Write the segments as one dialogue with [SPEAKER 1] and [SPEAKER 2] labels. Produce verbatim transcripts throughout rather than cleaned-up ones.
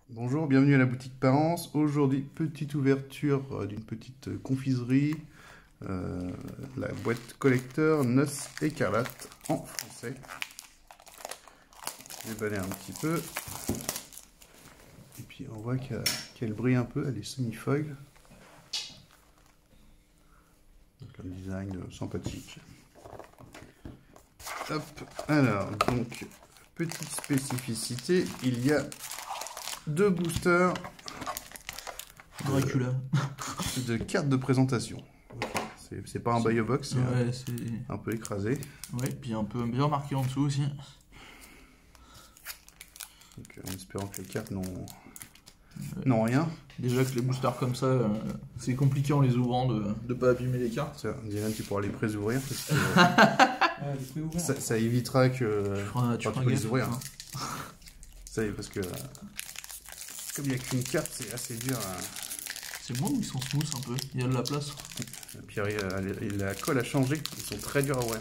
[SPEAKER 1] Bonjour, bienvenue à la boutique Parence. Aujourd'hui, petite ouverture euh, d'une petite euh, confiserie. Euh, la boîte collecteur Noces Écarlates en français. Je vais balayer un petit peu. Et puis on voit qu'elle qu'elle brille un peu, elle est semi-foil. Donc un design euh, sympathique. Hop, alors, donc, petite spécificité, il y a deux boosters
[SPEAKER 2] Dracula.
[SPEAKER 1] De, de cartes de présentation. C'est pas un bio box, c'est
[SPEAKER 2] ouais,
[SPEAKER 1] un, un peu écrasé.
[SPEAKER 2] Ouais, puis un peu bien marqué en dessous aussi.
[SPEAKER 1] Donc, en espérant que les cartes n'ont ouais. rien.
[SPEAKER 2] Déjà que les boosters comme ça, euh, c'est compliqué en les ouvrant de ne pas abîmer les cartes.
[SPEAKER 1] Dylan, tu pourras les pré-ouvrir parce que euh,
[SPEAKER 3] ah,
[SPEAKER 1] ça, ça évitera que
[SPEAKER 2] tu feras, tu
[SPEAKER 1] enfin, tu peux les ouvrir. Hein. Ça y est, parce que comme il n'y a qu'une carte, c'est assez dur. À...
[SPEAKER 2] C'est moi ou ils sont smooth un peu? Il y a de la place.
[SPEAKER 1] Et puis la colle a changé, ils sont très durs à ouvrir.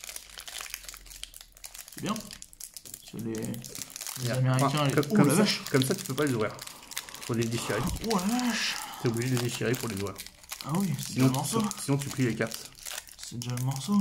[SPEAKER 2] C'est bien. C'est les, les
[SPEAKER 1] yeah.
[SPEAKER 2] Américains.
[SPEAKER 1] Enfin,
[SPEAKER 2] les...
[SPEAKER 1] Comme,
[SPEAKER 2] oh
[SPEAKER 1] comme,
[SPEAKER 2] la
[SPEAKER 1] ça,
[SPEAKER 2] vache.
[SPEAKER 1] comme ça, tu peux pas les ouvrir. Faut les déchirer.
[SPEAKER 2] Oh la vache.
[SPEAKER 1] T'es obligé de les déchirer pour les ouvrir.
[SPEAKER 2] Ah oui, c'est
[SPEAKER 1] sinon,
[SPEAKER 2] déjà le morceau.
[SPEAKER 1] Sinon, tu plies les cartes.
[SPEAKER 2] C'est déjà le morceau.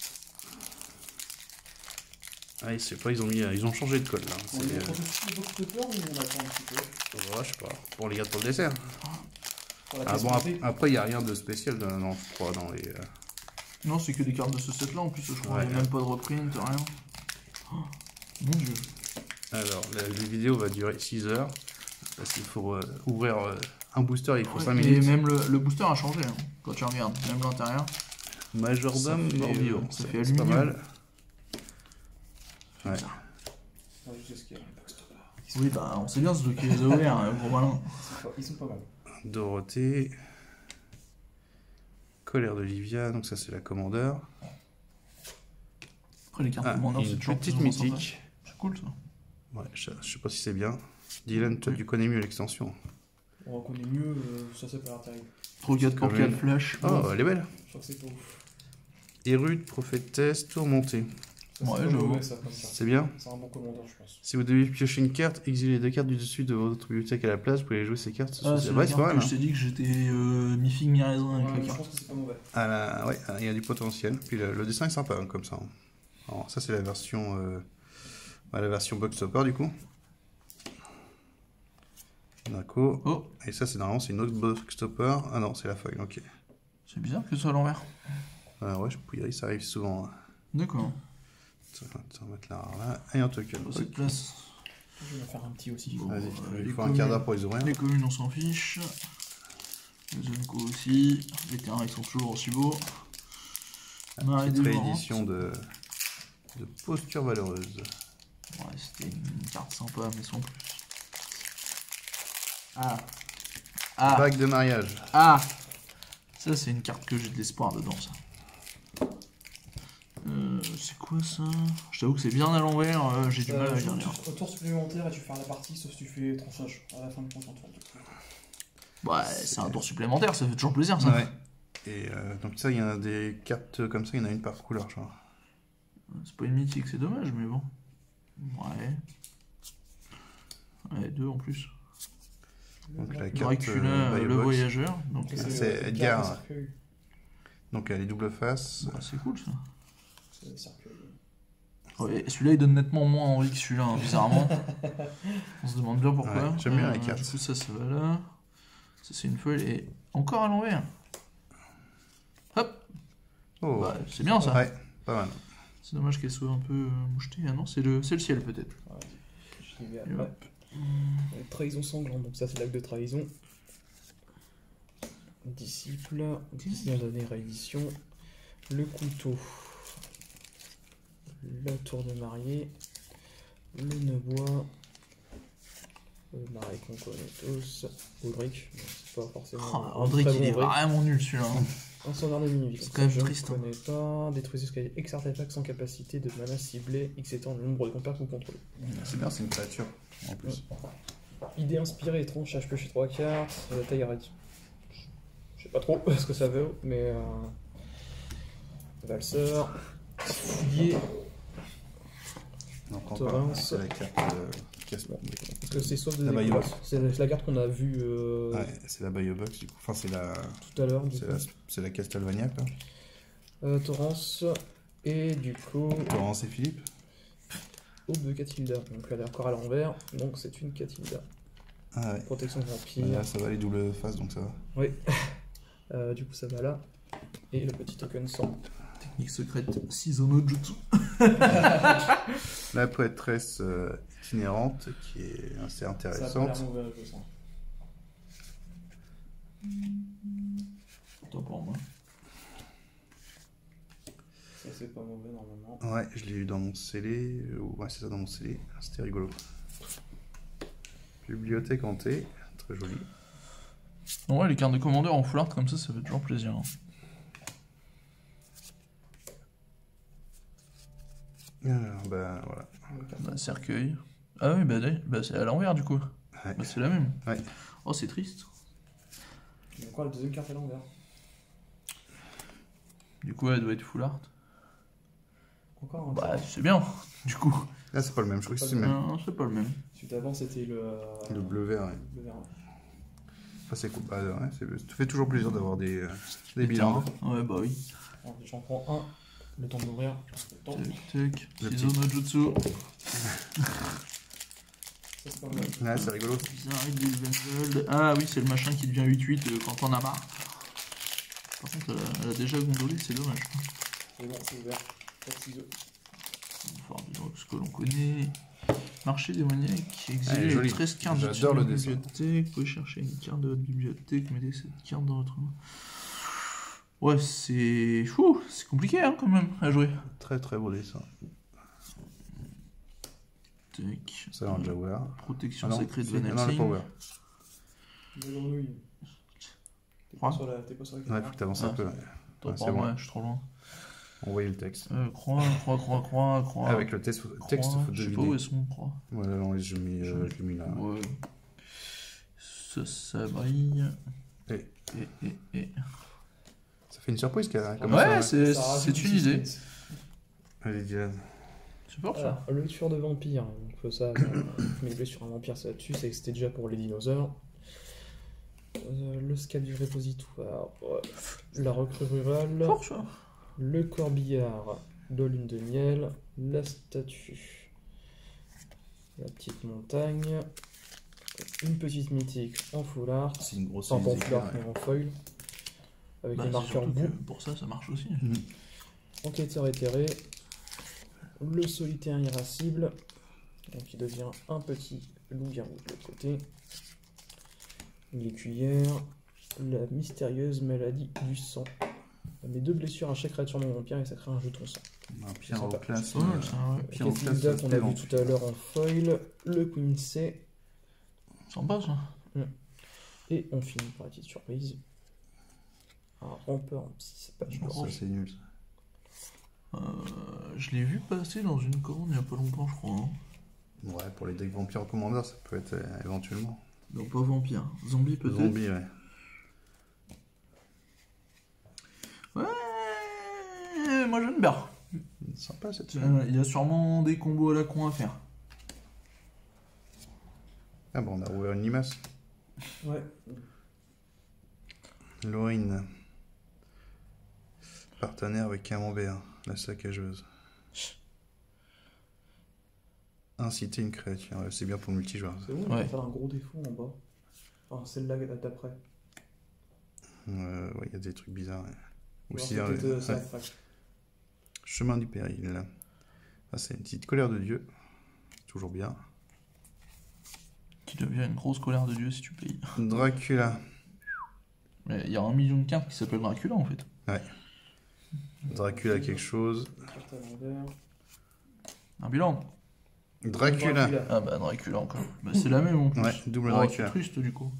[SPEAKER 1] Ah, je sais pas, ils ont mis, ils ont changé de code là.
[SPEAKER 3] On est euh... peur, mais on attend un petit peu.
[SPEAKER 1] Ouais, je sais pas. Pour les garder pour le dessert.
[SPEAKER 3] Ah
[SPEAKER 1] bon, après, après, il n'y a rien de spécial dans, dans, je crois, dans les. Euh...
[SPEAKER 2] Non, c'est que des cartes de ce set là en plus, je crois.
[SPEAKER 1] Ouais,
[SPEAKER 2] il n'y a même pas de reprint, rien. Oh, mon dieu.
[SPEAKER 1] Alors, la, la vidéo va durer six heures. Parce qu'il faut euh, ouvrir euh, un booster, il faut ouais, cinq minutes.
[SPEAKER 2] Et même le, le booster a changé, hein, quand tu regardes, même l'intérieur.
[SPEAKER 1] Majordome Morbio,
[SPEAKER 2] euh, ça fait
[SPEAKER 1] c'est pas mal. Ouais.
[SPEAKER 3] Ah, je sais ce qu'il y a,
[SPEAKER 2] oui, bah on sait bien ce qui les a ouverts, hein, gros malin.
[SPEAKER 3] Ils sont pas mal.
[SPEAKER 1] Dorothée. Colère de Livia, donc ça c'est la commandeur.
[SPEAKER 2] Après les cartes
[SPEAKER 1] ah,
[SPEAKER 2] commandeur, c'est
[SPEAKER 1] une petite mythique.
[SPEAKER 2] C'est cool ça.
[SPEAKER 1] Ouais, je, je sais pas si c'est bien. Dylan, toi oui. Tu connais mieux l'extension.
[SPEAKER 3] On connaît mieux, euh, ça c'est pas terrible.
[SPEAKER 2] Trop quatre pour quatre flash.
[SPEAKER 1] Oh, oh, elle est belle.
[SPEAKER 3] Je crois que c'est pas ouf.
[SPEAKER 1] Érudite, prophétesse, tourmentée.
[SPEAKER 2] Ouais, j'avoue.
[SPEAKER 1] C'est bien.
[SPEAKER 3] C'est un bon commandeur, je pense.
[SPEAKER 1] Si vous devez piocher une carte, exilez les deux cartes du dessus de votre bibliothèque à la place, vous pouvez jouer ces cartes.
[SPEAKER 2] Ah, c'est vrai, c'est pas mal. Je t'ai dit que j'étais euh, mi-figue, mi-raisin avec
[SPEAKER 3] ouais,
[SPEAKER 2] la carte.
[SPEAKER 3] Je pense que c'est pas mauvais.
[SPEAKER 1] Ah là, ouais, il y a du potentiel. Puis le, le dessin est sympa, hein, comme ça. Alors, ça, c'est la version euh, bah, la version box stopper, du coup. D'accord.
[SPEAKER 2] Oh.
[SPEAKER 1] Et ça, c'est normalement, c'est une autre box stopper. Ah non, c'est la feuille, ok.
[SPEAKER 2] C'est bizarre que ce soit à l'envers.
[SPEAKER 1] Ah ouais, je peux ça arrive souvent.
[SPEAKER 2] D'accord.
[SPEAKER 1] On va mettre là, là, et un token.
[SPEAKER 2] Dans cette place.
[SPEAKER 3] Je vais faire un petit aussi.
[SPEAKER 1] Bon, Vas-y,
[SPEAKER 2] euh,
[SPEAKER 1] il faut un quart d'heure pour les ouvrir.
[SPEAKER 2] Les communes, on s'en fiche. Les Zonko aussi. Les terrains, ils sont toujours aussi beaux.
[SPEAKER 1] Une petite réédition de, de posture valeureuse.
[SPEAKER 2] Ouais, c'était une carte sympa, mais sans plus. Ah. Ah.
[SPEAKER 1] Bague de mariage.
[SPEAKER 2] Ah. Ça, c'est une carte que j'ai de l'espoir dedans, ça. Euh, c'est quoi ça? Je t'avoue que c'est bien à l'envers, euh, j'ai du mal à lire.
[SPEAKER 3] Au tour supplémentaire et tu fais la partie sauf si tu fais tranchage à la fin du prochain tour.
[SPEAKER 2] Ouais, c'est un tour supplémentaire, ça fait toujours plaisir ça.
[SPEAKER 1] Ouais. Et euh, donc ça, il y en a des cartes comme ça, il y en a une par couleur, je crois.
[SPEAKER 2] C'est pas une mythique, c'est dommage, mais bon. Ouais. Ouais, deux en plus.
[SPEAKER 1] Donc la
[SPEAKER 2] carte
[SPEAKER 1] Dracula,
[SPEAKER 2] euh, le voyageur. Donc
[SPEAKER 1] c'est Edgar. Donc elle est double face.
[SPEAKER 2] Ouais, c'est cool ça. Ouais, celui-là il donne nettement moins envie que celui-là, hein, bizarrement. On se demande bien pourquoi.
[SPEAKER 1] Ouais, j'aime bien
[SPEAKER 2] euh,
[SPEAKER 1] la carte.
[SPEAKER 2] Du coup, ça, ça va là. Ça, c'est une feuille et encore à l'envers. Hop. Oh. Bah, c'est bien ça.
[SPEAKER 1] Ouais, pas mal.
[SPEAKER 2] C'est dommage qu'elle soit un peu euh, mouchetée. Ah non, c'est le, le ciel peut-être.
[SPEAKER 3] Ouais. Ouais. Hum. Trahison sanglante, donc ça c'est l'acte de trahison. Disciple, dixième dernière réédition. Le couteau. La tour de mariée. Le nœud-bois. Le marais qu'on connaît tous. Audric, c'est pas forcément.
[SPEAKER 2] Oh, Audric, il est vraiment nul celui-là.
[SPEAKER 3] Un standard de minuit.
[SPEAKER 2] C'est quand même triste.
[SPEAKER 3] Je ne connais pas. Détruisez ce qu'il y a. X artefact sans capacité de mana ciblé. X étant le nombre de compères que vous contrôlez.
[SPEAKER 1] C'est bien, c'est une créature en plus.
[SPEAKER 3] Idée inspirée étrange, H P chez trois cartes. Euh, taille arrête. Je sais pas trop ce que ça veut, mais. Euh... Valseur. Fouillé.
[SPEAKER 1] Donc on parle, c'est la carte euh, casse pas.
[SPEAKER 3] Parce que c'est sauf de
[SPEAKER 1] La
[SPEAKER 3] découverte.
[SPEAKER 1] Biobox.
[SPEAKER 3] C'est la carte qu'on a vue euh,
[SPEAKER 1] Ouais, c'est la Biobox du coup. Enfin, c'est la.
[SPEAKER 3] tout à l'heure. du
[SPEAKER 1] C'est
[SPEAKER 3] coup.
[SPEAKER 1] la, c'est la Castlevania quoi.
[SPEAKER 3] Euh, Torrance et du coup
[SPEAKER 1] Torrance et Philippe.
[SPEAKER 3] Aube de Catilda. Donc elle est encore à l'envers, donc c'est une Catilda.
[SPEAKER 1] Ah ouais.
[SPEAKER 3] Protection vampire.
[SPEAKER 1] Là, ça va les doubles faces donc ça va.
[SPEAKER 3] Oui. Euh, du coup ça va là. Et le petit token sang.
[SPEAKER 2] Technique secrète, ciseaux no jutsu.
[SPEAKER 1] La prêtresse euh, itinérante qui est assez intéressante.
[SPEAKER 2] Autant pour moi.
[SPEAKER 3] Ça c'est pas mauvais normalement.
[SPEAKER 1] Ouais, je l'ai eu dans mon scellé. euh, Ouais, c'est ça dans mon scellé. C'était rigolo. Bibliothèque hantée, très joli.
[SPEAKER 2] Bon, ouais, les cartes de commandeur en full art comme ça, ça fait toujours plaisir. Hein.
[SPEAKER 1] Alors, bah voilà.
[SPEAKER 2] Bah, cercueil. Ah oui, bah, bah c'est à l'envers du coup.
[SPEAKER 1] Ouais.
[SPEAKER 2] Bah, c'est la même.
[SPEAKER 1] Ouais.
[SPEAKER 2] Oh, c'est triste.
[SPEAKER 3] Donc quoi, la deuxième carte à l'envers.
[SPEAKER 2] Du coup, elle doit être full art.
[SPEAKER 3] Encore un.
[SPEAKER 2] Bah, c'est bien, du coup.
[SPEAKER 1] Là, c'est pas le même, je crois que c'est le même.
[SPEAKER 2] Non, c'est pas le même.
[SPEAKER 3] Celui d'avant c'était le.
[SPEAKER 1] Le bleu-vert, ouais.
[SPEAKER 3] Le vert.
[SPEAKER 1] Enfin, c'est cool. Bah, ouais, c'est- ça fait toujours plaisir d'avoir des, euh, des
[SPEAKER 2] Les
[SPEAKER 1] bilans.
[SPEAKER 2] terrains. Ouais, bah oui.
[SPEAKER 3] Alors, j'en prends un. Le temps de l'ouvrir.
[SPEAKER 2] Tac, tac.
[SPEAKER 1] Le
[SPEAKER 2] Ciseaux no jutsu.
[SPEAKER 3] Ça c'est pas mal.
[SPEAKER 1] Ouais, c'est rigolo.
[SPEAKER 2] Bizarre, il est Venzold. Ah oui, c'est le machin qui devient huit huit euh, quand on a marre. Par contre, elle a, elle a déjà gondolé, c'est dommage.
[SPEAKER 3] C'est bon, c'est ouvert. Pas de ciseaux.
[SPEAKER 2] Enfin, disons ce que l'on connaît. Marché démoniaque,
[SPEAKER 1] Elle est
[SPEAKER 2] exilé
[SPEAKER 1] jolie.
[SPEAKER 2] treize cartes de
[SPEAKER 1] J'adore le
[SPEAKER 2] votre
[SPEAKER 1] dessin.
[SPEAKER 2] bibliothèque. Vous pouvez chercher une carte de votre bibliothèque, mettez cette carte dans votre main. Ouais, c'est. Fou, c'est compliqué hein, quand même à jouer.
[SPEAKER 1] Très très beau dessin.
[SPEAKER 2] Tac.
[SPEAKER 1] Ça, on l'a déjà ouvert.
[SPEAKER 2] Protection
[SPEAKER 1] Ah non,
[SPEAKER 2] secrète
[SPEAKER 1] si,
[SPEAKER 2] Van
[SPEAKER 1] non, on l'a
[SPEAKER 2] Helsing.
[SPEAKER 1] pas ouvert.
[SPEAKER 3] De grenouille. T'es
[SPEAKER 2] Croix.
[SPEAKER 3] pas sur la, t'es pas sur la
[SPEAKER 1] Ouais,
[SPEAKER 3] caméra.
[SPEAKER 1] faut que t'avances
[SPEAKER 2] Ah,
[SPEAKER 1] un peu. ouais.
[SPEAKER 2] Attends,
[SPEAKER 1] Ouais, c'est
[SPEAKER 2] pardon,
[SPEAKER 1] bon.
[SPEAKER 2] ouais, je suis trop loin.
[SPEAKER 1] On voyait le texte.
[SPEAKER 2] Euh, croix, croix, croix, croix, croix.
[SPEAKER 1] Avec le texte,
[SPEAKER 2] croix,
[SPEAKER 1] texte faut
[SPEAKER 2] je sais pas
[SPEAKER 1] deviner.
[SPEAKER 2] où est son croix.
[SPEAKER 1] Voilà, non, je l'ai mis, euh, je l'ai mis là.
[SPEAKER 2] Ouais. Ça, ça brille.
[SPEAKER 1] Et
[SPEAKER 2] Et, et, et.
[SPEAKER 1] ça fait une surprise qu'elle a. Comme
[SPEAKER 2] Ouais,
[SPEAKER 1] ça,
[SPEAKER 2] c'est
[SPEAKER 3] Ça rajoute
[SPEAKER 2] c'est
[SPEAKER 3] du
[SPEAKER 2] une idée.
[SPEAKER 3] suspense.
[SPEAKER 1] Allez, Dylan.
[SPEAKER 2] C'est fort
[SPEAKER 3] Voilà,
[SPEAKER 2] ça.
[SPEAKER 3] le tueur de vampire. Donc ça, euh, tu mets sur un vampire, ça tue, c'est que c'était déjà pour les dinosaures. Euh, le scat du répositoire, ouais. La recrue rurale,
[SPEAKER 2] Fort ça.
[SPEAKER 3] le corbillard de lune de miel, la statue, la petite montagne, une petite mythique en full art,
[SPEAKER 1] C'est une grosse
[SPEAKER 3] enfin pas en
[SPEAKER 1] idée,
[SPEAKER 3] full art
[SPEAKER 1] ouais.
[SPEAKER 3] mais en foil, avec
[SPEAKER 2] Bah,
[SPEAKER 3] les
[SPEAKER 2] c'est
[SPEAKER 3] marqueurs
[SPEAKER 2] surtout
[SPEAKER 3] bout,
[SPEAKER 2] que pour ça, ça marche aussi.
[SPEAKER 1] Mhm.
[SPEAKER 3] enquêteur éthéré, le solitaire irascible, donc il devient un petit loup-garou de l'autre côté, les cuillères, la mystérieuse maladie du sang. Ça met deux blessures à chaque créature non vampire et ça crée un jeton sang.
[SPEAKER 1] Un pierre
[SPEAKER 3] Sympa.
[SPEAKER 1] au classe.
[SPEAKER 2] C'est pas mal ça, ouais.
[SPEAKER 1] Pierre au classe.
[SPEAKER 3] Catilda qu'on a vu
[SPEAKER 1] éventuel.
[SPEAKER 3] tout à l'heure en foil, le Queen C,
[SPEAKER 2] Sympa ça.
[SPEAKER 3] et on finit par la petite surprise. Un rampeur en psy, c'est pas
[SPEAKER 1] Je pense que c'est nul. ça.
[SPEAKER 2] Euh, je l'ai vu passer dans une commande il y a pas longtemps, je crois. Hein.
[SPEAKER 1] Ouais, pour les decks vampires en commandeur, ça peut être euh, éventuellement.
[SPEAKER 2] Donc pas vampire. Zombie peut-être.
[SPEAKER 1] Zombie, ouais.
[SPEAKER 2] Ouais, moi j'aime bien.
[SPEAKER 1] Sympa cette
[SPEAKER 2] Tiens, il y a sûrement des combos à la con à faire.
[SPEAKER 1] Ah bon, on a ouvert une limace.
[SPEAKER 3] Ouais.
[SPEAKER 1] Laurine. Partenaire avec Camembert, la saccageuse. Inciter une créature, ouais, c'est bien pour le multijoueur. ça.
[SPEAKER 3] C'est bon, on
[SPEAKER 2] Ouais.
[SPEAKER 3] peut faire un gros défaut en bas. Enfin, celle-là d'après.
[SPEAKER 1] Euh, ouais, il y a des trucs bizarres. ouais.
[SPEAKER 3] Alors,
[SPEAKER 1] Aussi,
[SPEAKER 3] c'est
[SPEAKER 1] euh,
[SPEAKER 3] peut-être, euh, ça
[SPEAKER 1] ouais.
[SPEAKER 3] après.
[SPEAKER 1] Chemin du péril. Ah, c'est une petite colère de Dieu. Toujours bien.
[SPEAKER 2] Qui devient une grosse colère de Dieu si tu payes.
[SPEAKER 1] Dracula.
[SPEAKER 2] Mais il y a un million de cartes qui s'appellent Dracula en fait.
[SPEAKER 1] Ouais. Dracula quelque chose.
[SPEAKER 3] Carte à l'envers.
[SPEAKER 2] Un bilan.
[SPEAKER 1] Dracula.
[SPEAKER 2] Ah bah Dracula encore. Bah, c'est la même en plus.
[SPEAKER 1] Ouais, double
[SPEAKER 2] Oh, c'est
[SPEAKER 1] Dracula.
[SPEAKER 2] triste du coup.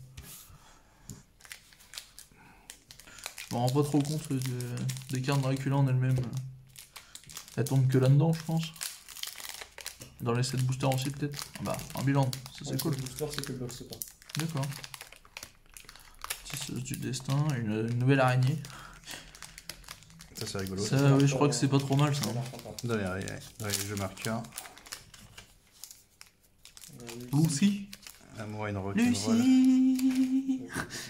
[SPEAKER 2] Je me rends pas trop compte de- des cartes Dracula en elles-mêmes. Elles tombent que là-dedans, je pense. Dans les sept boosters aussi, peut-être. Ah bah, un bilan, ça c'est
[SPEAKER 3] Ouais,
[SPEAKER 2] cool.
[SPEAKER 3] Le booster, c'est que le box pas.
[SPEAKER 2] D'accord. Tisseuse du destin, une, une nouvelle araignée.
[SPEAKER 1] Ça, c'est rigolo.
[SPEAKER 2] Ça, oui, je crois que c'est pas trop mal ça.
[SPEAKER 3] Ça a l'air sympa.
[SPEAKER 1] Dans les, ouais, dans les jeux marqueurs.
[SPEAKER 3] Euh,
[SPEAKER 2] Lucy.
[SPEAKER 1] Amour et une rock'n'roll.
[SPEAKER 2] Lucy.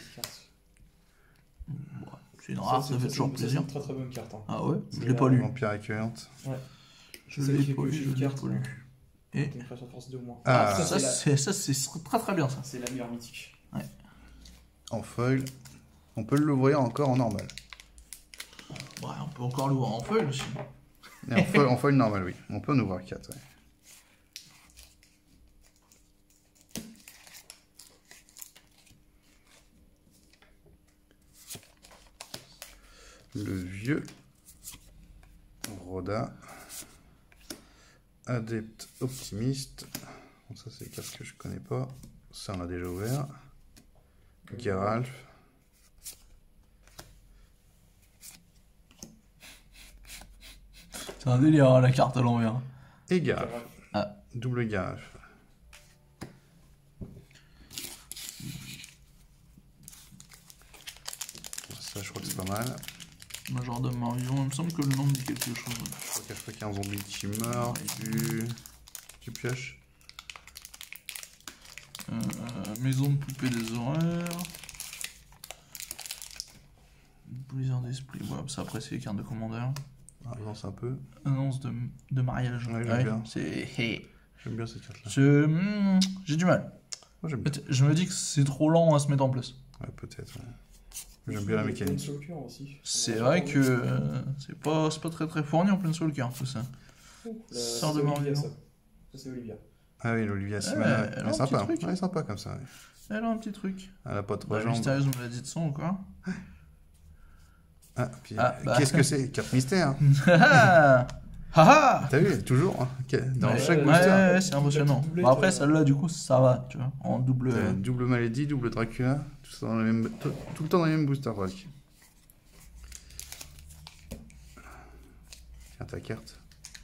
[SPEAKER 2] Bon, c'est une rare, ça,
[SPEAKER 3] c'est-
[SPEAKER 2] fait
[SPEAKER 3] c'est
[SPEAKER 2] toujours
[SPEAKER 3] une-
[SPEAKER 2] plaisir.
[SPEAKER 3] C'est une très très bonne carte. Hein.
[SPEAKER 2] Ah ouais, je
[SPEAKER 3] C'est
[SPEAKER 2] l'ai
[SPEAKER 3] la-
[SPEAKER 2] pas lu.
[SPEAKER 1] Vampire accueillante.
[SPEAKER 3] Ouais.
[SPEAKER 2] Je
[SPEAKER 3] C'est celle qui
[SPEAKER 2] l'ai
[SPEAKER 3] fait
[SPEAKER 2] pas
[SPEAKER 3] que
[SPEAKER 2] lu,
[SPEAKER 3] j'ai
[SPEAKER 2] je
[SPEAKER 3] une
[SPEAKER 2] l'ai
[SPEAKER 3] carte.
[SPEAKER 2] pas lu.
[SPEAKER 3] Et
[SPEAKER 2] Et
[SPEAKER 3] une créature de force deux au moins.
[SPEAKER 1] Ah,
[SPEAKER 3] ça,
[SPEAKER 2] ça,
[SPEAKER 3] c'est la-
[SPEAKER 2] c'est ça, c'est très très bien ça.
[SPEAKER 3] c'est la meilleure mythique.
[SPEAKER 1] En foil. On peut l'ouvrir encore en normal.
[SPEAKER 2] Ouais, on peut encore l'ouvrir en feuille aussi.
[SPEAKER 1] Et en, foil, en foil normal, oui. On peut en ouvrir quatre. Ouais. Le vieux Roda. Adepte optimiste. Bon, ça, c'est les cartes que je connais pas. Ça, on l'a déjà ouvert. Geralt.
[SPEAKER 2] C'est un délire hein, la carte à l'envers.
[SPEAKER 1] Et Geralt.
[SPEAKER 2] Ah.
[SPEAKER 1] Double Geralt. Ça, je crois que c'est pas mal.
[SPEAKER 2] Majordome mort-vivant, il me semble que le nom me dit quelque chose.
[SPEAKER 1] Je crois qu'à chaque fois qu'il y a un zombie qui meurt, tu, tu pioches.
[SPEAKER 2] Euh, maison de poupée des horreurs. Blizzard d'esprit, ouais, ça après c'est les cartes de commandeur.
[SPEAKER 1] Ah, avance un peu.
[SPEAKER 2] Annonce de, de mariage.
[SPEAKER 1] Ouais, j'aime bien.
[SPEAKER 2] C'est. Hey.
[SPEAKER 1] J'aime bien cette carte-là.
[SPEAKER 2] Je- hmm, J'ai du mal.
[SPEAKER 1] Moi, j'aime
[SPEAKER 2] En
[SPEAKER 1] bien.
[SPEAKER 2] fait, je me dis que c'est trop lent à se mettre en place.
[SPEAKER 1] Ouais, peut-être. Ouais. J'aime bien la mécanique.
[SPEAKER 2] C'est vrai que euh, c'est pas, c'est pas très très fourni en plein Soulcar tout ça. Sort de mort-vivant.
[SPEAKER 3] Ça, c'est Olivia.
[SPEAKER 1] Ah oui, l'Olivia
[SPEAKER 2] Ouais,
[SPEAKER 1] Simon,
[SPEAKER 2] elle
[SPEAKER 1] ouais,
[SPEAKER 2] a
[SPEAKER 1] elle
[SPEAKER 2] un
[SPEAKER 1] est
[SPEAKER 2] petit
[SPEAKER 1] sympa.
[SPEAKER 2] truc.
[SPEAKER 1] Elle est sympa comme ça. Ouais.
[SPEAKER 2] Elle a un petit truc.
[SPEAKER 1] Elle a pas trois
[SPEAKER 2] Bah,
[SPEAKER 1] jambes.
[SPEAKER 2] mystérieuse, on me l'a dit de son ou quoi?
[SPEAKER 1] Ah, puis,
[SPEAKER 2] Ah, bah.
[SPEAKER 1] qu'est-ce que c'est? Carte mystère.
[SPEAKER 2] Ah ah.
[SPEAKER 1] T'as vu, toujours. hein, dans
[SPEAKER 2] Ouais,
[SPEAKER 1] chaque
[SPEAKER 2] ouais,
[SPEAKER 1] booster.
[SPEAKER 2] ouais, ouais, c'est impressionnant.
[SPEAKER 3] doublette,
[SPEAKER 2] Bon, après,
[SPEAKER 3] euh,
[SPEAKER 2] celle-là, du coup, ça va, tu vois, en double.
[SPEAKER 1] T'as double maladie, double Dracula. Tout, ça dans le même, tout, tout le temps dans les mêmes booster pack. Tiens ta carte.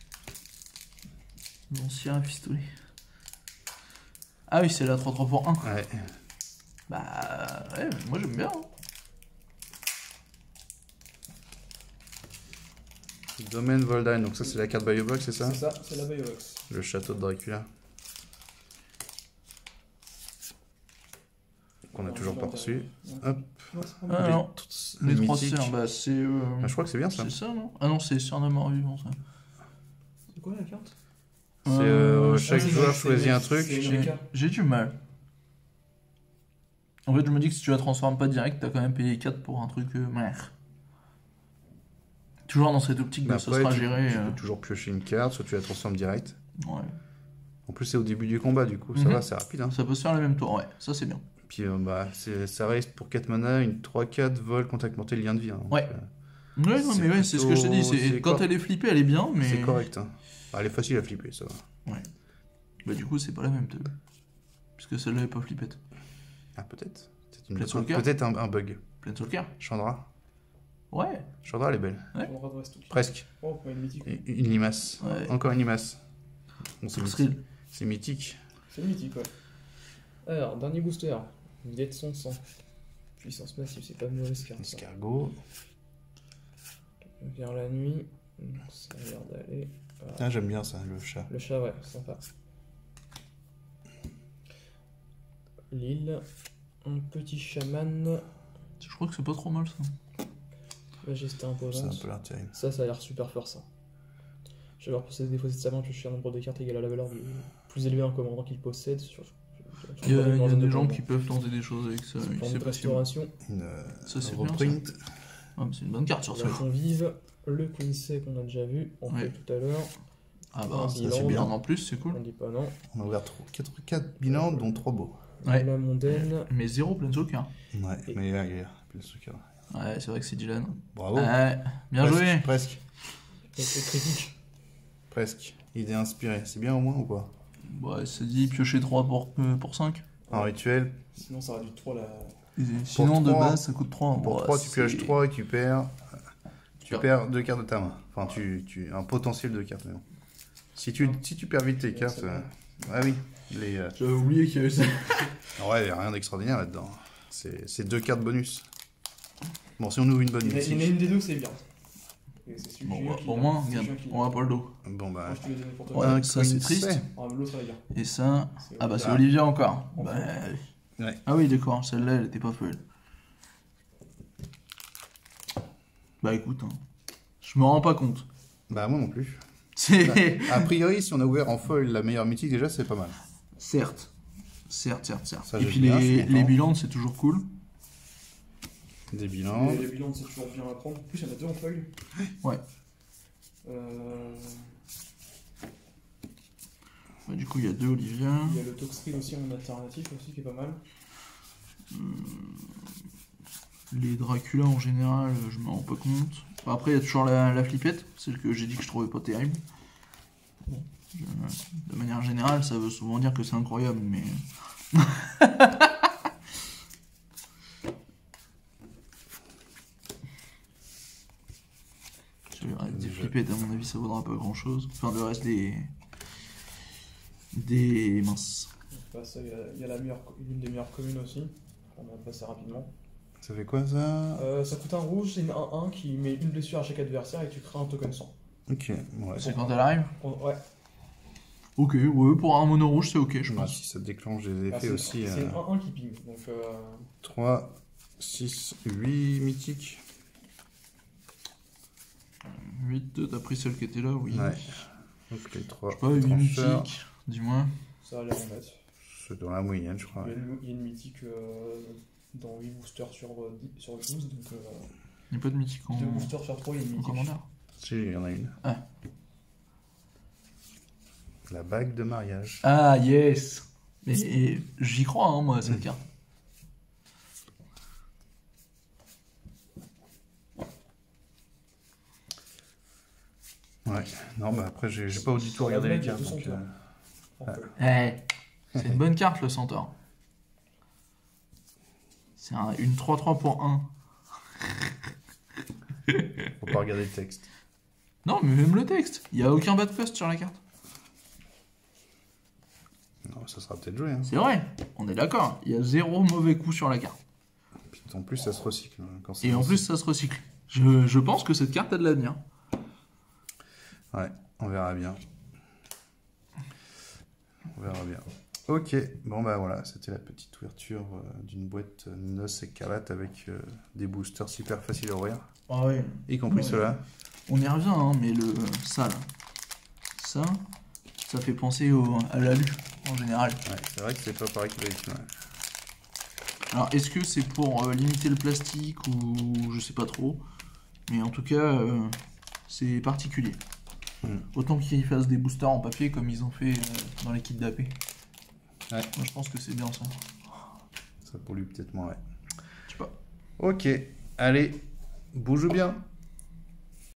[SPEAKER 2] L'ancien pistolet. Ah oui, c'est la trois trois pour un.
[SPEAKER 1] Ouais.
[SPEAKER 2] Bah, ouais, moi j'aime bien. hein.
[SPEAKER 1] Domaine Voldine, donc ça c'est la carte Biobox, c'est ça?
[SPEAKER 3] C'est ça, c'est la Biobox.
[SPEAKER 1] Le château de Dracula. Qu'on a toujours pas reçu. Hop.
[SPEAKER 3] Non, c'est pas
[SPEAKER 2] Ah
[SPEAKER 3] mal.
[SPEAKER 2] non,
[SPEAKER 1] Toutes
[SPEAKER 2] les trois
[SPEAKER 1] mythiques.
[SPEAKER 2] sœurs, bah c'est. euh,
[SPEAKER 1] Ah, je crois que c'est bien ça.
[SPEAKER 2] C'est ça, non? Ah non, c'est Sœurs de mort vivant, ça.
[SPEAKER 3] C'est quoi la carte?
[SPEAKER 1] C'est euh,
[SPEAKER 2] Euh,
[SPEAKER 1] chaque
[SPEAKER 3] Ah, c'est-
[SPEAKER 1] joueur
[SPEAKER 3] c'est-
[SPEAKER 1] choisit un
[SPEAKER 3] c'est-
[SPEAKER 1] truc.
[SPEAKER 3] c'est-
[SPEAKER 2] J'ai j'ai du mal. En fait, je me dis que si tu la transformes pas direct, t'as quand même payé quatre pour un truc. Euh, merde. Toujours dans cette optique de
[SPEAKER 1] Mais
[SPEAKER 2] ça
[SPEAKER 1] après,
[SPEAKER 2] sera
[SPEAKER 1] tu,
[SPEAKER 2] géré.
[SPEAKER 1] tu
[SPEAKER 2] euh,
[SPEAKER 1] peux toujours piocher une carte, soit tu la transformes direct.
[SPEAKER 2] ouais.
[SPEAKER 1] En plus, c'est au début du combat, du coup, ça
[SPEAKER 2] Mhm.
[SPEAKER 1] va, c'est rapide. Hein.
[SPEAKER 2] Ça peut se faire le même tour, ouais, ça c'est bien.
[SPEAKER 1] Puis euh, bah, c'est- ça reste pour quatre mana, une trois quatre vol, contact mortel, lien de vie. hein. Donc,
[SPEAKER 2] Ouais.
[SPEAKER 1] euh,
[SPEAKER 2] Ouais, non,
[SPEAKER 1] C'est
[SPEAKER 2] mais ouais, c'est ce que je te dis.
[SPEAKER 1] plutôt-
[SPEAKER 2] c'est-
[SPEAKER 1] c'est
[SPEAKER 2] Quand
[SPEAKER 1] quoi
[SPEAKER 2] elle est flippée, elle est bien, mais.
[SPEAKER 1] C'est correct. Hein. Bah, elle est facile à flipper, ça va.
[SPEAKER 2] Bah, du coup, c'est pas la même, teub. Puisque celle-là est pas flippette.
[SPEAKER 1] Ah, peut-être. C'est une-
[SPEAKER 2] Plein sur le cœur.
[SPEAKER 1] Peut-être un, un bug.
[SPEAKER 2] Pleine Soulcar.
[SPEAKER 1] Chandra.
[SPEAKER 2] Ouais.
[SPEAKER 1] Chandra, elle est belle.
[SPEAKER 2] Ouais.
[SPEAKER 3] On aura de reste tout.
[SPEAKER 1] Presque.
[SPEAKER 3] Oh, pas une mythique.
[SPEAKER 1] Et- Une limace.
[SPEAKER 2] Ouais.
[SPEAKER 1] Encore une limace. Bon, c'est
[SPEAKER 2] Thrill.
[SPEAKER 1] mythique. C'est mythique.
[SPEAKER 3] C'est une mythique, ouais. Alors, dernier booster. Vidette son sang. Puissance massive, c'est pas une mauvaise carte. ça.
[SPEAKER 1] Escargot.
[SPEAKER 3] Vers la nuit. Ça a l'air d'aller. Voilà.
[SPEAKER 1] Ah, j'aime bien ça, le chat.
[SPEAKER 3] Le chat, ouais, sympa. L'île. Un petit chaman.
[SPEAKER 2] Je crois que c'est pas trop mal ça.
[SPEAKER 3] Majesté
[SPEAKER 1] C'est un
[SPEAKER 3] imposante.
[SPEAKER 1] peu l'air terrible.
[SPEAKER 3] Ça, ça a l'air super fort, ça. Je vais avoir possédé des fois cette savant piocher un nombre de cartes égal à la valeur du plus élevé d'un commandant qu'il possède. Sur, sur-
[SPEAKER 2] Il y a, il y a
[SPEAKER 3] dans un
[SPEAKER 2] des gens
[SPEAKER 3] commandant.
[SPEAKER 2] qui peuvent tenter des choses avec ça. oui,
[SPEAKER 3] Forme
[SPEAKER 2] c'est
[SPEAKER 3] de
[SPEAKER 2] possible.
[SPEAKER 3] restauration.
[SPEAKER 1] Une euh,
[SPEAKER 2] Ça, c'est
[SPEAKER 1] un
[SPEAKER 2] bien,
[SPEAKER 1] reprint.
[SPEAKER 2] Ah, mais c'est une bonne carte sur ça.
[SPEAKER 3] La convive. Le Quincy qu'on a déjà vu. On
[SPEAKER 2] Ouais.
[SPEAKER 3] fait tout à l'heure.
[SPEAKER 2] Ah bah,
[SPEAKER 3] Un
[SPEAKER 2] ça
[SPEAKER 3] bilan.
[SPEAKER 2] c'est bien en plus, c'est cool.
[SPEAKER 3] On dit pas non.
[SPEAKER 1] On a ouvert quatre bilans, dont trois beaux.
[SPEAKER 2] Ouais.
[SPEAKER 3] La mondaine.
[SPEAKER 2] Mais zéro plein Soulcar.
[SPEAKER 1] Ouais,
[SPEAKER 3] Et-
[SPEAKER 1] mais là, il est plus ce cas.
[SPEAKER 2] Ouais, c'est vrai que c'est Dylan.
[SPEAKER 1] Bravo.
[SPEAKER 2] Ouais, bien
[SPEAKER 1] Presque,
[SPEAKER 2] joué.
[SPEAKER 1] Presque.
[SPEAKER 3] Et c'est critique.
[SPEAKER 1] Presque. Idée inspirée. C'est bien au moins ou pas?
[SPEAKER 2] Ouais, c'est dit piocher trois pour, euh, pour cinq.
[SPEAKER 1] En rituel,
[SPEAKER 3] Sinon, ça aurait dû trop la.
[SPEAKER 2] Sinon, de
[SPEAKER 1] trois,
[SPEAKER 2] base, ça coûte trois.
[SPEAKER 1] pour
[SPEAKER 2] Ouais,
[SPEAKER 1] trois, tu
[SPEAKER 2] c'est-
[SPEAKER 1] pioches trois et tu perds. Tu
[SPEAKER 2] perds.
[SPEAKER 1] perds deux cartes de ta main. Enfin, tu, tu un potentiel de cartes. Mais bon. Si tu, si tu perds vite tes
[SPEAKER 3] Ouais,
[SPEAKER 1] cartes.
[SPEAKER 3] c'est
[SPEAKER 1] euh,
[SPEAKER 3] bon.
[SPEAKER 1] ah oui. Les, euh,
[SPEAKER 2] J'avais oublié qu'il y avait ça.
[SPEAKER 1] ouais, il n'y a rien d'extraordinaire là-dedans. C'est c'est deux cartes bonus. Bon, si on ouvre une bonne
[SPEAKER 3] Il y en a- il y en a
[SPEAKER 1] mythique.
[SPEAKER 3] une des deux, c'est bien. Et c'est celui
[SPEAKER 2] Bon,
[SPEAKER 3] qui
[SPEAKER 2] bah,
[SPEAKER 3] qui
[SPEAKER 2] au
[SPEAKER 3] l'a.
[SPEAKER 2] moins,
[SPEAKER 3] C'est
[SPEAKER 2] regarde,
[SPEAKER 3] celui qui l'a.
[SPEAKER 2] on va pas le dos.
[SPEAKER 1] Bon bah,
[SPEAKER 3] Moi, je te l'ai donné pour toi.
[SPEAKER 2] Ouais,
[SPEAKER 1] un
[SPEAKER 2] ça c'est
[SPEAKER 1] queen
[SPEAKER 2] triste.
[SPEAKER 1] set.
[SPEAKER 3] Ah, mais l'autre, ça va bien.
[SPEAKER 2] Et ça.
[SPEAKER 3] C'est
[SPEAKER 2] Ah bah c'est
[SPEAKER 1] Ah.
[SPEAKER 2] Olivia encore.
[SPEAKER 3] Enfin.
[SPEAKER 2] Bah,
[SPEAKER 1] Ouais.
[SPEAKER 2] Ah oui, d'accord, celle-là elle était pas folle. Bah écoute, hein, je me rends pas compte.
[SPEAKER 1] Bah moi non plus.
[SPEAKER 2] C'est.
[SPEAKER 1] A priori, si on a ouvert en foil la meilleure mythique, déjà c'est pas mal.
[SPEAKER 2] Certes. Certes, certes, certes.
[SPEAKER 1] Ça,
[SPEAKER 2] Et
[SPEAKER 1] j'aime
[SPEAKER 2] puis
[SPEAKER 1] bien, je
[SPEAKER 2] les,
[SPEAKER 1] suis content.
[SPEAKER 2] les bilans c'est toujours cool.
[SPEAKER 1] Des bilans.
[SPEAKER 3] Les, les bilans, c'est toujours bien à prendre. En plus, il y en a deux en feuille.
[SPEAKER 2] Ouais.
[SPEAKER 3] Euh,
[SPEAKER 2] Bah, du coup il y a deux Olivia.
[SPEAKER 3] il y a le Toxtril aussi en alternatif aussi qui est pas mal.
[SPEAKER 2] Les Dracula en général, je me rends pas compte. Bah, après il y a toujours la, la flippette, celle que j'ai dit que je trouvais pas terrible. Bon, je- de manière générale, ça veut souvent dire que c'est incroyable, mais. Je vais arrêter des
[SPEAKER 1] Je-
[SPEAKER 2] flippettes, à mon avis, ça vaudra pas grand chose. Enfin, le reste des. Des minces.
[SPEAKER 3] Bah, ça, il y a, il y a la meilleure, co- une des meilleures communes aussi. On va passer rapidement.
[SPEAKER 1] Ça fait quoi ça?
[SPEAKER 3] Euh, ça coûte un rouge, c'est une un un qui met une blessure à chaque adversaire et tu crées un token sang.
[SPEAKER 1] Ok, ouais.
[SPEAKER 2] C'est quand elle arrive?
[SPEAKER 3] On- Ouais.
[SPEAKER 2] Ok, ouais, pour un mono rouge, c'est ok, je
[SPEAKER 1] Bah,
[SPEAKER 2] pense.
[SPEAKER 1] si ça déclenche des
[SPEAKER 3] Ah,
[SPEAKER 1] effets
[SPEAKER 3] c'est
[SPEAKER 1] aussi.
[SPEAKER 3] c'est
[SPEAKER 1] euh,
[SPEAKER 3] une un un qui ping. Donc, euh,
[SPEAKER 1] trois, six, huit mythiques.
[SPEAKER 2] huit, t'as pris celle qui était là, oui.
[SPEAKER 1] Ouais. Donc les trois
[SPEAKER 2] Je sais pas, huit
[SPEAKER 1] trancheurs,
[SPEAKER 2] mythiques, dis-moi.
[SPEAKER 3] ça a l'air honnête.
[SPEAKER 1] c'est dans la moyenne, je crois.
[SPEAKER 3] Il y a
[SPEAKER 1] Ouais.
[SPEAKER 3] une, il y a une mythique euh, dans huit boosters sur, euh, dix sur douze. Donc, euh,
[SPEAKER 2] Il n'y a pas de mythique en,
[SPEAKER 3] deux boosters sur trois, il y a une
[SPEAKER 2] en
[SPEAKER 3] mythique.
[SPEAKER 2] commandeur.
[SPEAKER 1] Si, il y en a une.
[SPEAKER 2] Ah.
[SPEAKER 1] La bague de mariage.
[SPEAKER 2] Ah, yes! Mais et j'y crois, hein, moi, à cette carte.
[SPEAKER 1] Ouais. Non, bah après, j'ai j'ai pas du tout
[SPEAKER 3] Sur la
[SPEAKER 1] regardé les
[SPEAKER 3] blague, il y a
[SPEAKER 1] cartes.
[SPEAKER 3] deux
[SPEAKER 1] donc,
[SPEAKER 3] centaures.
[SPEAKER 1] euh,
[SPEAKER 3] En
[SPEAKER 1] Ah.
[SPEAKER 3] fait.
[SPEAKER 2] Eh, c'est une bonne carte, le Centaure. C'est un- une trois trois pour un.
[SPEAKER 1] Faut pas regarder le texte.
[SPEAKER 2] Non, mais même le texte. Il n'y a aucun bad cost sur la carte.
[SPEAKER 1] Non, ça sera peut-être joué. Hein.
[SPEAKER 2] C'est vrai, on est d'accord. Il y a zéro mauvais coup sur la carte.
[SPEAKER 1] Puis en plus, ça se recycle. hein, Quand c'est
[SPEAKER 2] Et en
[SPEAKER 1] lancé.
[SPEAKER 2] plus, ça se recycle. Je, je pense que cette carte a de l'avenir.
[SPEAKER 1] Ouais, on verra bien. On verra bien. Ok, bon bah voilà, c'était la petite ouverture euh, d'une boîte euh, Noce Écarlate avec euh, des boosters super faciles à ouvrir,
[SPEAKER 2] Ah ouais.
[SPEAKER 1] y compris
[SPEAKER 2] Ouais.
[SPEAKER 1] ceux-là.
[SPEAKER 2] On y revient, hein, mais le ça, là. Ça, ça fait penser au, à l'alu, en général.
[SPEAKER 1] Ouais, c'est vrai que c'est pas pareil que d'habitude. Ouais.
[SPEAKER 2] Alors, est-ce que c'est pour euh, limiter le plastique ou je sais pas trop. Mais en tout cas, euh, c'est particulier.
[SPEAKER 1] Mm.
[SPEAKER 2] Autant qu'ils fassent des boosters en papier comme ils ont fait euh, dans les kits d'A P.
[SPEAKER 1] Ouais.
[SPEAKER 2] Moi, je pense que c'est bien ça.
[SPEAKER 1] Ça pollue peut-être moins, ouais.
[SPEAKER 2] Je sais pas.
[SPEAKER 1] Ok, allez, bouge bien.